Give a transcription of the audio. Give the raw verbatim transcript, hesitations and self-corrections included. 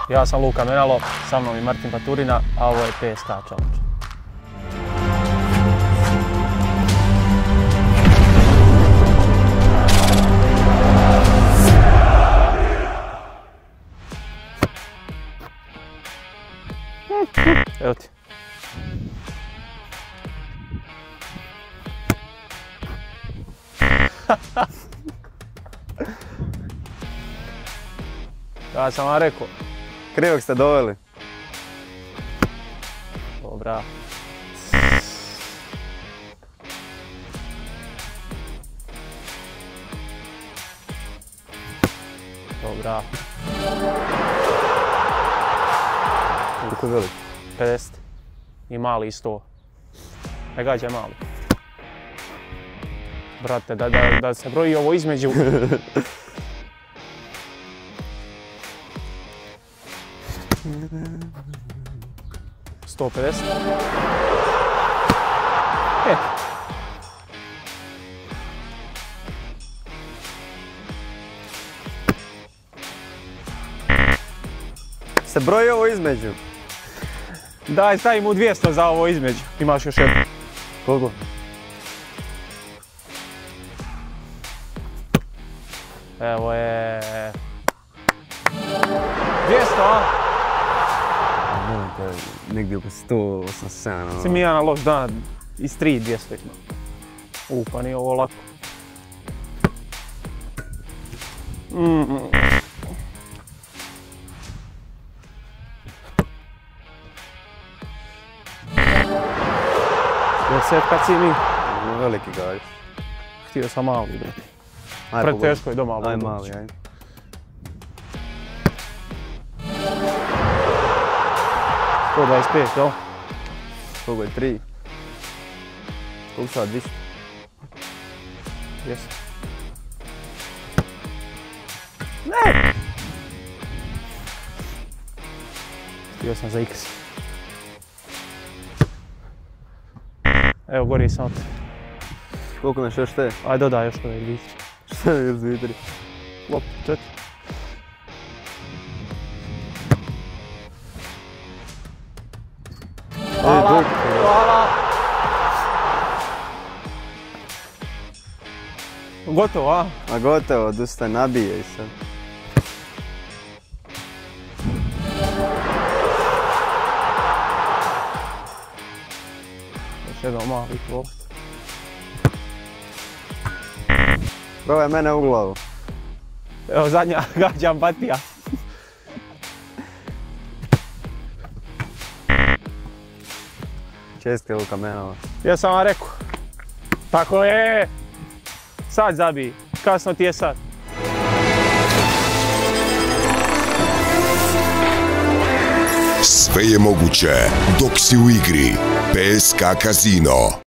Ja sam Luka Menalo, sa mnom je Martin Paturina, a ovo je P S K Challenge. Evo ti. Ja sam vam rekao. Krivog ste doveli. Dobra. Dobra. Koliko je velik? pedeset. I mali sto. Ne gađaj mali. Brate, da, da, da se broji ovo između. sto pedeset. E. Se broji ovo između? Daj, stavim mu dvjesto za ovo između. Imaš još jedno. Koliko? Evo je... dvjesto, a? Molim te, negdje oko sto osamdeset sedam. Si mi ja na loš dan iz tri dvjesto ima. U, pa nije ovo lako. Mm -mm. Desetka si mi. Veliki gaj. Htio sam mali, brate. Pred teško je do malo. Aj mali, aj. sto dvadeset pet, jel? Koliko je tri? Koliko sad, dvjesto? Jesu. Ne! Htio sam za X. Evo, gori sam od... Koliko naš još te? Aj, dodaj još to je litri. Šta je još litri? Lop, četiri. Hvala, hvala. Gotovo, a? A gotovo, dosta nabije i sad. Još jedno mali klopt. Probaj mene u glavu. Evo zadnja gađa Batija. Čestke Luka Menalo. Ja sam vam rekao. Tako je. Sad zabij. Kasno ti je sad. Sve je moguće dok si u igri. P S K Casino.